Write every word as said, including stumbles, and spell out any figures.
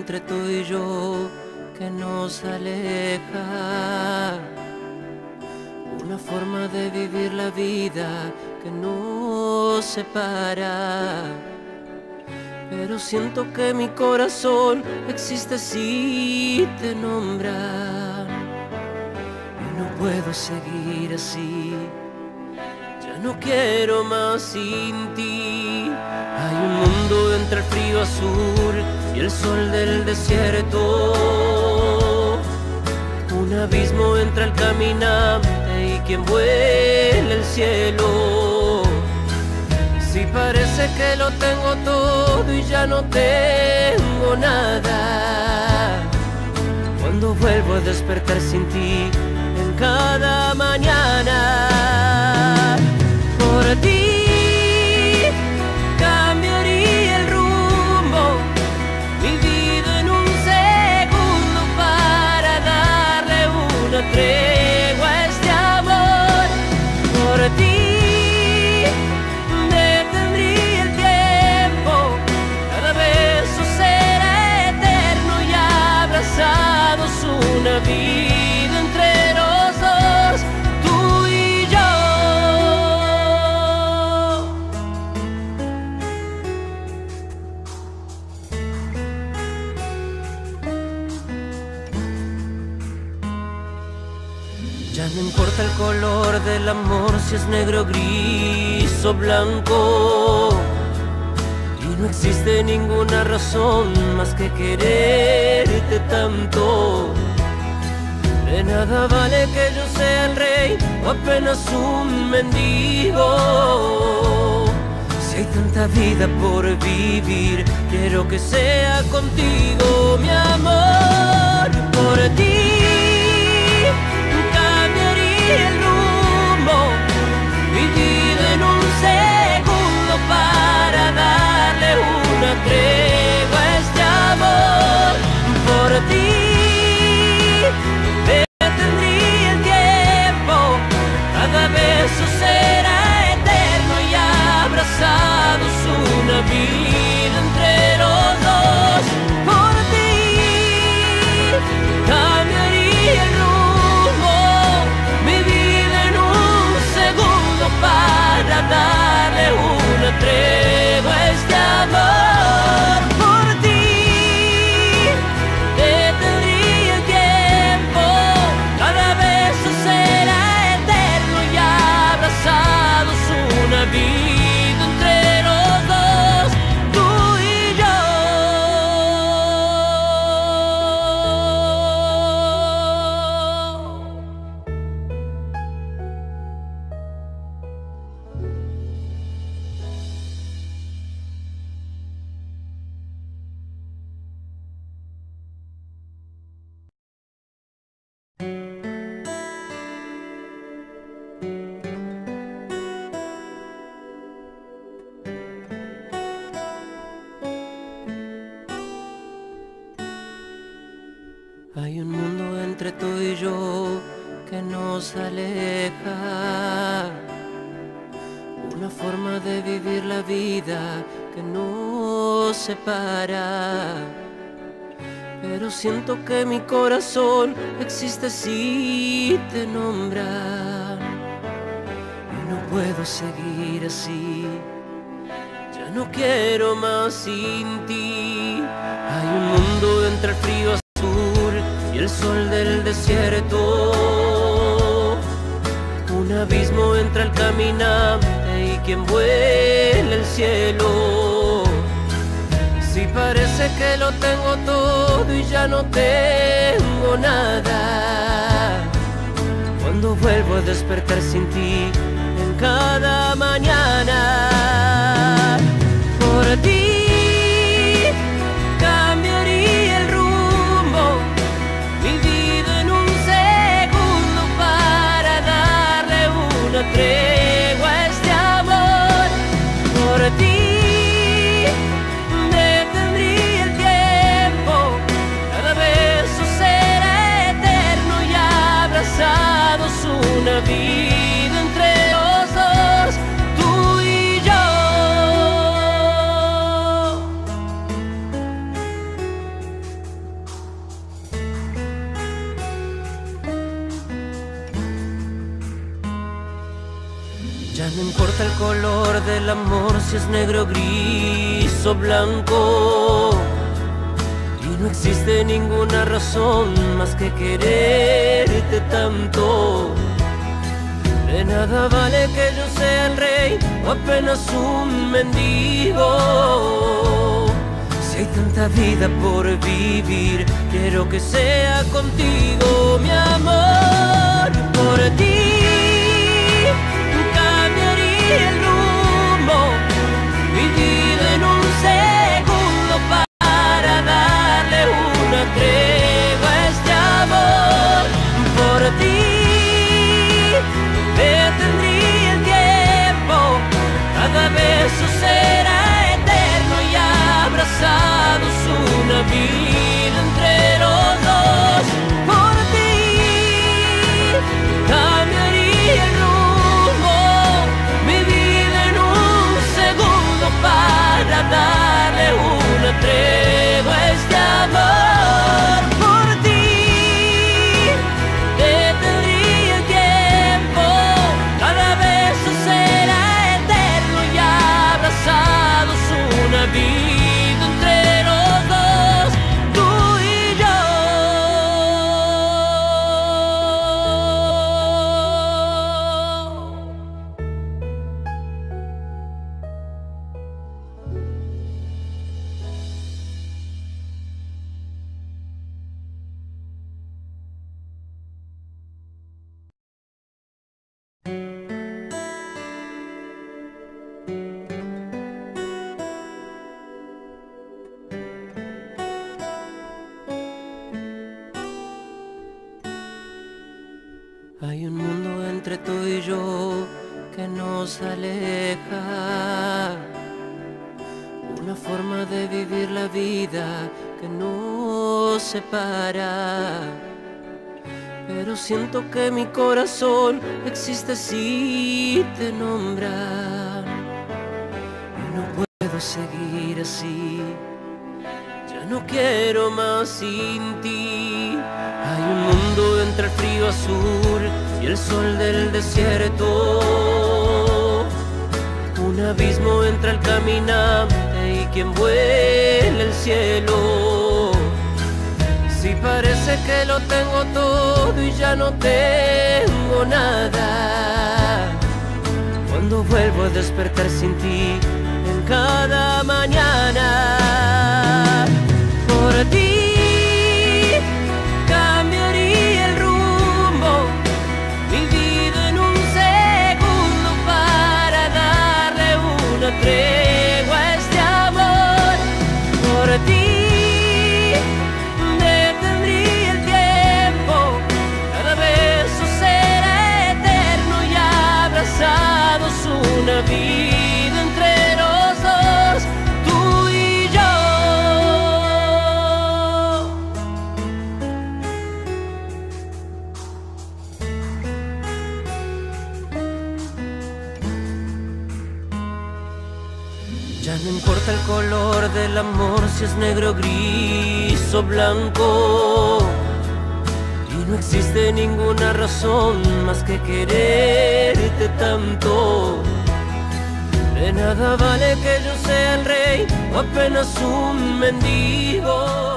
entre tú y yo que nos aleja, una forma de vivir la vida que nos separa. Pero siento que mi corazón existe si te nombra, y no puedo seguir así. Ya no quiero más sin ti. Hay un mundo entre el frío azul y el sol del desierto, un abismo entre el caminante y quien vuela el cielo. Si parece que lo tengo todo y ya no tengo nada, cuando vuelvo a despertar sin ti en cada mañana. Por ti cambiaría el rumbo, mi vida en un segundo para darle una tregua a este amor. Por ti detendría el tiempo, cada beso será eterno y abrazados una vida entre los dos, tú y yo. Ya no importa el color del amor, si es negro, gris o blanco, y no existe ninguna razón más que quererte tanto. De nada vale que yo sea el rey o apenas un mendigo. Si hay tanta vida por vivir, quiero que sea contigo, mi amor. Por ti cambiaría el rumbo, mi vida en un segundo para darle una tregua a este amor. Por ti detendría el tiempo, cada beso será eterno y abrazados una vida entre los dos. Por ti cambiaría el rumbo, mi vida en un segundo para darle una tregua a este amor. Por ti detendría el tiempo, cada beso será eterno y abrazados una vida entre los dos, tú y yo. Hay un mundo entre tú y yo que nos aleja, una forma de vivir la vida que nos separa. Pero siento que mi corazón existe si te nombra, y no puedo seguir así. Ya no quiero más sin ti. Hay un mundo entre el frío y el sol del desierto, un abismo entre el caminante y quien vuela el cielo. Si parece que lo tengo todo y ya no tengo nada, cuando vuelvo a despertar sin ti en cada mañana. Por ti cambiaría el rumbo, mi vida en un segundo para darle una tregua a este amor. Por ti detendría el tiempo, cada beso será eterno y abrazados una vida entre los dos, tú y yo. Ya no importa el color del amor, si es negro, gris o blanco. Y no existe ninguna razón más que quererte tanto. De nada vale que yo sea el rey o apenas un mendigo. Si hay tanta vida por vivir, quiero que sea contigo, mi amor. Por ti cambiaría el rumbo, mi vida en un segundo para darle una tregua a este amor. Por ti detendría el tiempo, cada beso será eterno y abrazados una vida entre los dos. Por ti cambiaría el rumbo, mi vida en un segundo para darle una tregua a este amor. Por ti detendría el tiempo, cada beso será eterno y abrazados una vida entre los dos, tú y yo. Hay un mundo entre tú y yo que nos aleja, una forma de vivir la vida que nos separa. Pero siento que mi corazón existe si te nombran. Y no puedo seguir así, ya no quiero más sin ti. Hay un mundo entre el frío azul y el sol del desierto, un abismo entre el caminante y quien vuela el cielo. Si parece que lo tengo todo y ya no tengo nada, cuando vuelvo a despertar sin ti en cada mañana. Por ti cambiaría el rumbo, mi vida en un segundo para darle una tregua a este amor. Por ti detendría el tiempo, cada beso será eterno y abrazados una vida entre los dos, tú y yo. Ya no importa el color del amor, si es negro, gris o blanco. Y no existe ninguna razón más que quererte tanto. De nada vale que yo sea el rey o apenas un mendigo.